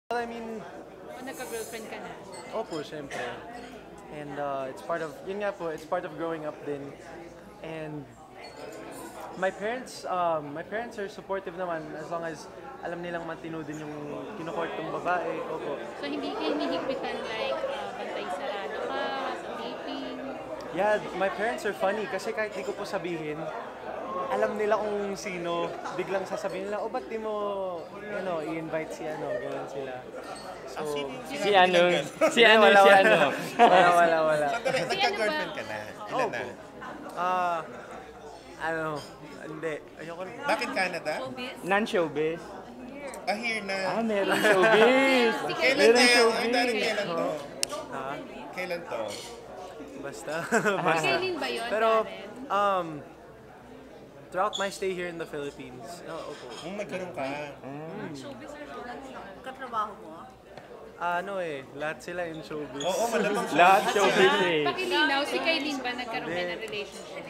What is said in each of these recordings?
I mean, O nagka-girlfriend ka na? opo, syempre. And it's part of, yun nga po, it's part of growing up din. And my parents are supportive naman as long as alam nilang matino din yung kinukort ng babae. Opo. So hindi ka hinihigpitan like bantay sarado ka, sa taping? Yeah, my parents are funny kasi kahit di ko po sabihin, alam nila kung sino, biglang sasabihin nila, ba't di mo, i-invite si ganun sila. So, Si ano, si ano, wala, si wala. ano. Wala. Sandali, Si ano nagka-girlfriend ba? ka na? Ilan na? Ah, hindi. Ayoko na. Bakit Canada? Non-showbiz. Here na. Meron showbiz. Kailan Meron tayo? showbiz. Ang dami kailan to? Ah, Kailan to? basta. Kailin ba yun, Pero, Karen? throughout my stay here in the Philippines, opo. Magkaroon ka. Katrabaho mo? Lahat sila in showbiz. Oo, malamang Lahat showbiz eh. Pakilinaw, si Kailin ba nagkaroon ka ng relationship?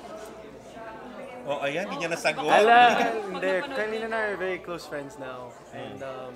Ayan, hindi niya nasagot. Ala. Hindi, Carlina and I are very close friends now. And,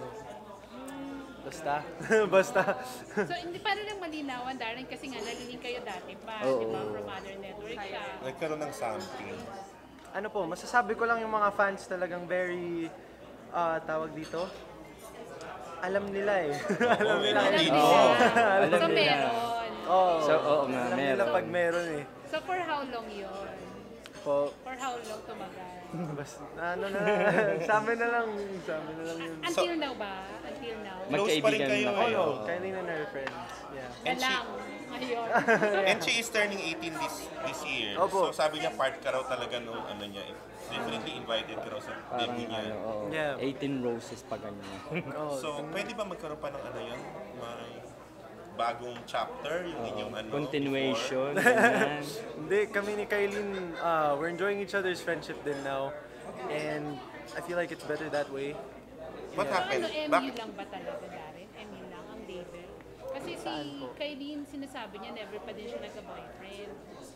basta. So hindi para lang malinawan, Darren, kasi nga naliling kayo dati pa, Oo. di ba, from other network ka. Nagkaroon ng something. Ano po, masasabi ko lang yung mga fans talagang very, tawag dito, alam nila eh. Alam nila. Alam Dito. nila. Alam So nila. meron. Oo. So, oo nga, Alam nila meron. pag meron eh. So for how long yun? Po, For how long tumagal? basta, sa amin na lang yun. Until now ba? Until now? Close pa rin Magkaibigan kayo na Oh kayo. no, Carlina and her friends. Yeah. And she, Galang. Ngayon. and she is turning 18 this year. Opo. So sabi niya part ka raw talaga nung ano niya. Definitely invited ka raw sa Parang debut niya. ano, oo. Yeah. 18 roses pa ganyan. Oh, So pwede ba magkaroon pa ng ano yan? May bagong chapter yung inyong ano? Continuation. ganyan. Hindi, kami ni Kailin, we're enjoying each other's friendship din now. And I feel like it's better that way. What happened? Ano, MU Bakit? lang ba talaga, Darren? MU lang ang label? Kasi si Saan po? Kailin, sinasabi niya, never pa din siya nagka-boyfriend.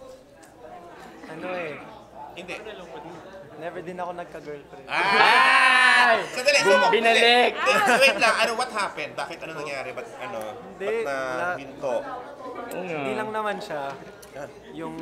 Hindi. Never din ako nagka-girlfriend. Ah! Sandali, so, Binalik! Wait lang, what happened? Bakit ano nangyari? Ba't Hindi, na hinto? Oo nga. Hindi lang naman siya. Yung...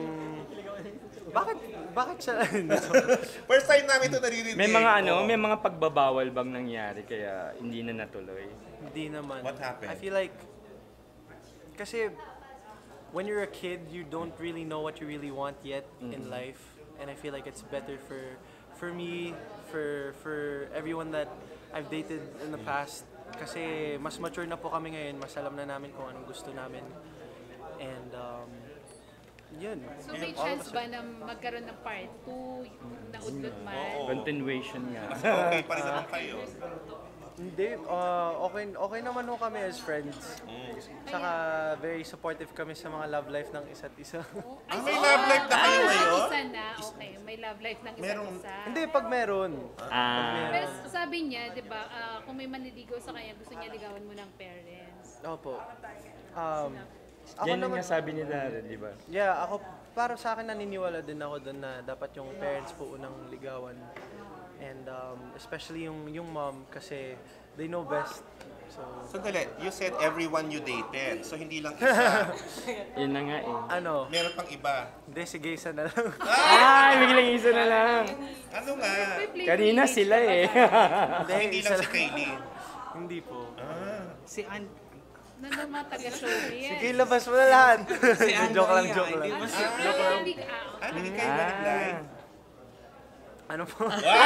Bakit siya? First time namin ito naririnig. May mga Oo. may mga pagbabawal bang nangyari kaya hindi na natuloy? Hindi naman. What happened? I feel like... Kasi when you're a kid, you don't really know what you really want yet in life. And I feel like it's better for me, for everyone that I've dated in the past. Kasi mas mature na po kami ngayon, mas alam na namin kung anong gusto namin. And yun. So may chance ba na magkaroon ng part 2 na udlot man? Oo. Continuation nga. Kasi okay pa rin naman kayo. Hindi, okay naman ho kami as friends. Saka very supportive kami sa mga love life ng isa't isa. Ay, may love life na kayo ngayon? Isa na, okay. May love life ng isa't Meron- isa. Hindi, pag meron. Pero sabi niya, di ba, kung may manliligaw sa kanya, gusto niya ligawan mo ng parents. Opo. Ako Yan ang naman, nga sabi ni Darren, di ba? yeah, para sa akin naniniwala din ako doon na dapat yung parents po unang ligawan. And especially yung mom kasi they know best. So, Sandali, you said everyone you dated. So hindi lang isa. Yun na nga eh. Meron pang iba. hindi, sige, isa na lang. Ay, biglang isa na lang. Ano nga? Kanina sila eh. Hindi lang si Kaylee. Hindi po. Si Ann. Nandun mga taga-showbiz. Sige, labas mo na lahat. joke lang. Hindi ka, Ah, hindi kayo nag-live? Ano po?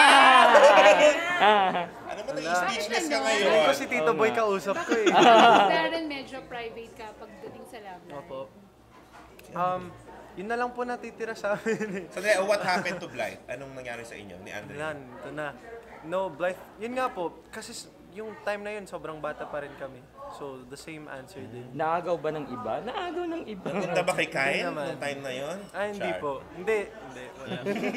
Ano ba na-speechless ka Hindi ngayon? ko si Tito Boy kausap ko eh. Darren, medyo private ka pagdating sa love life. Opo. Yun na lang po natitira sa amin eh. Sandali, what happened to Blythe? Anong nangyari sa inyo ni Andre? Yan, ito na. No, Blythe. Yun nga po, kasi yung time na yun, sobrang bata pa rin kami. So, the same answer din. Naagaw ba ng iba? Naagaw ng iba. Punta ba kay Kyle Hindi naman. nung time na yon? Hindi Char. po. Hindi, wala.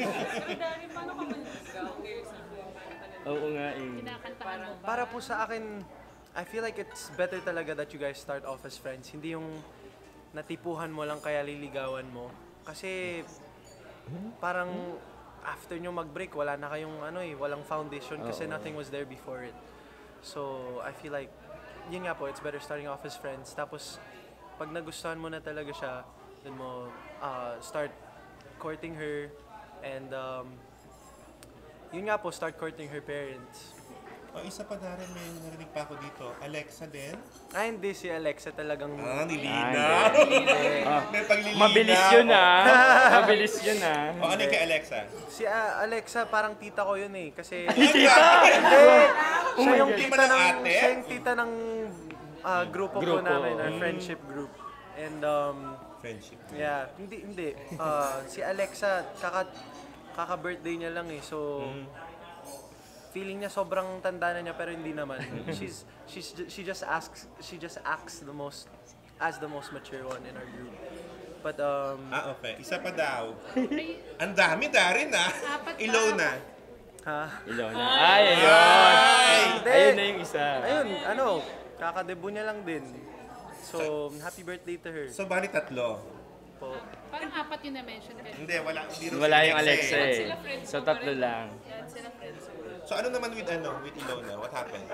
Oo nga eh. Kinakantahan mo ba? Para po sa akin, I feel like it's better talaga that you guys start off as friends. Hindi yung natipuhan mo lang kaya liligawan mo. Kasi parang after nyo mag-break, wala na kayong walang foundation kasi nothing was there before it. So, I feel like yun nga po, it's better starting off as friends. Tapos, pag nagustuhan mo na talaga siya, then mo start courting her. And, yun nga po, start courting her parents. O, isa pa Darren, may narinig pa ako dito. Alexa din? Hindi si Alexa talagang... Nilinaw. May paglilinaw. Mabilis yun Mabilis yun O, ano yung kay Alexa? Si Alexa, parang tita ko yun eh. Kasi... Tita! siya yung Hindi tita ba ng ng... ate? Siya yung tita ng grupo po namin, our friendship group. And, Friendship. yeah, hindi. Si Alexa, kaka-birthday niya lang eh. So, feeling niya sobrang tanda na niya pero hindi naman. She just acts the most mature one in our group. But Okay. Isa pa daw. Ay, Ang dami Darren Apat pa. Ilona. Ilaw na. Ayun! Hindi. Ayun na yung isa. Ayun, kakadebut niya lang din. So, happy birthday to her. So, bali tatlo. Po. parang apat yung na-mention ka. Hindi, wala. Hindi rin Wala si yung Alexa eh. Sila friends So, mo pa tatlo rin. lang. Yan, sila friends mo. So, ano naman with Ilona? What happened?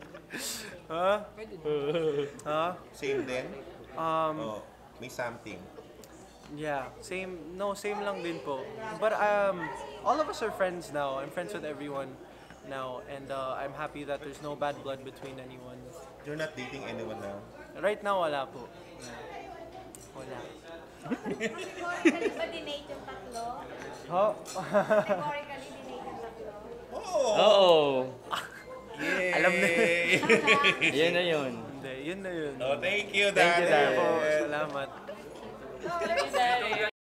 Same din? May something. Yeah, same lang din po. But all of us are friends now. I'm friends with everyone now, and I'm happy that there's no bad blood between anyone. You're not dating anyone now? Right now, wala po. Wala. Categorically ba dinate yung tatlo? Categorically dinate yung tatlo? Oo. Yay! Alam na. Yun na yun. Hindi, yun na yun. Thank you, Thank you, Darren. Po, salamat. Oh,